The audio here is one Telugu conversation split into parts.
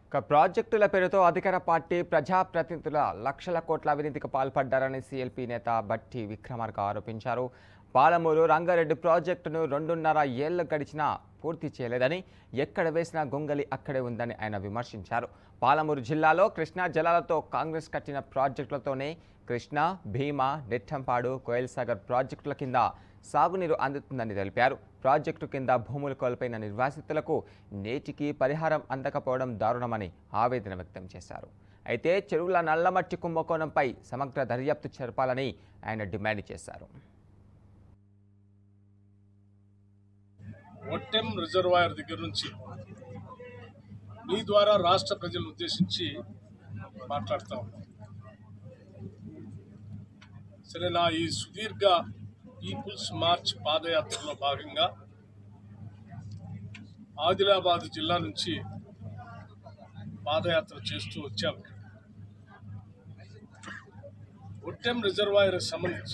ప్రాజెక్టుల పేరుతో అధికార పార్టీ ప్రజాప్రతినిధుల లక్షల కోట్ల అవినీతికి పాల్పడ్డారని సీఎల్పీ నేత బట్టి విక్రమార్క ఆరోపించారు. పాలమూరు రంగారెడ్డి ప్రాజెక్టును 2.5 ఏళ్లు గడిచినా పూర్తి చేయలేదని, ఎక్కడ వేసిన గొంగలి అక్కడే ఉందని ఆయన విమర్శించారు. పాలమూరు జిల్లాలో కృష్ణా జలాలతో కాంగ్రెస్ కట్టిన ప్రాజెక్టులతోనే కృష్ణా, భీమా, నెట్టంపాడు, కోయల్సాగర్ ప్రాజెక్టుల కింద సాగునీరు అందుతుందని తెలిపారు. ప్రాజెక్టు కింద భూములు కోల్పోయిన నిర్వాసితులకు నేటికి పరిహారం అందకపోవడం దారుణమని ఆవేదన వ్యక్తం చేశారు. అయితే చెరువుల నల్లమట్టి కుంభకోణంపై సమగ్ర దర్యాప్తు జరపాలని ఆయన డిమాండ్ చేశారు. ఒట్టెం రిజర్వాయర్ దగ్గర నుంచి మీ ద్వారా రాష్ట్ర ప్రజలను ఉద్దేశించి మాట్లాడుతూ ఉన్నాం. సరే, నా ఈ సుదీర్ఘ పీపుల్స్ మార్చ్ పాదయాత్రలో భాగంగా ఆదిలాబాద్ జిల్లా నుంచి పాదయాత్ర చేస్తూ వచ్చాము. ఒట్టెం రిజర్వాయర్ సంబంధించి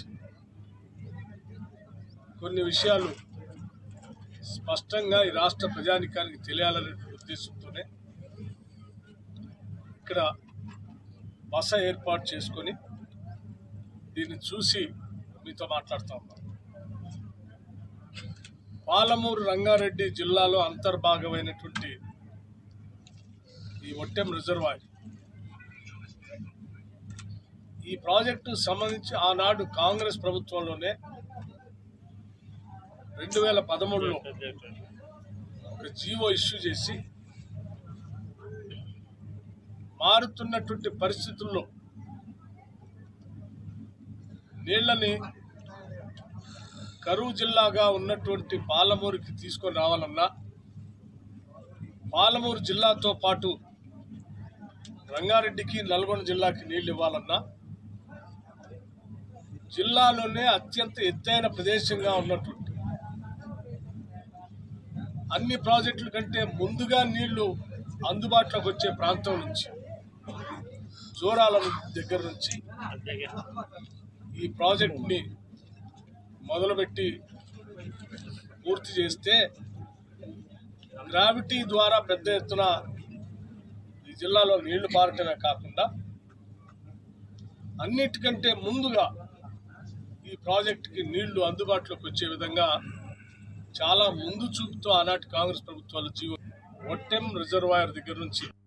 కొన్ని విషయాలు స్పష్టంగా ఈ రాష్ట్ర ప్రజానికానికి తెలియాలనే ఉద్దేశంతోనే ఇక్కడ బస ఏర్పాటు చేసుకొని దీన్ని చూసి మీతో మాట్లాడుతూ ఉన్నాం. పాలమూరు రంగారెడ్డి జిల్లాలో అంతర్భాగమైనటువంటి ఈ ఒట్టెం రిజర్వాయర్, ఈ ప్రాజెక్టు సంబంధించి ఆనాడు కాంగ్రెస్ ప్రభుత్వంలోనే 2013లో ఒక జీవో ఇష్యూ చేసి మారుతున్నటువంటి పరిస్థితుల్లో నీళ్లని కరువు జిల్లాగా ఉన్నటువంటి పాలమూరుకి తీసుకొని రావాలన్నా, పాలమూరు జిల్లాతో పాటు రంగారెడ్డికి, నల్గొండ జిల్లాకి నీళ్లు ఇవ్వాలన్నా, జిల్లాలోనే అత్యంత ఎత్తైన ప్రదేశంగా ఉన్నటువంటి అన్ని ప్రాజెక్టుల కంటే ముందుగా నీళ్లు అందుబాటులోకి వచ్చే ప్రాంతం నుంచి, జోరాల దగ్గర నుంచి ఈ ప్రాజెక్ట్ని మొదలుపెట్టి పూర్తి చేస్తే గ్రావిటీ ద్వారా పెద్ద ఎత్తున ఈ జిల్లాలో నీళ్లు పారటమే కాకుండా అన్నిటికంటే ముందుగా ఈ ప్రాజెక్టుకి నీళ్లు అందుబాటులోకి వచ్చే విధంగా చాలా ముందు చూపుతో ఆనాటి కాంగ్రెస్ ప్రభుత్వాలు జీవో ఒట్టెం రిజర్వాయర్ దగ్గర నుంచి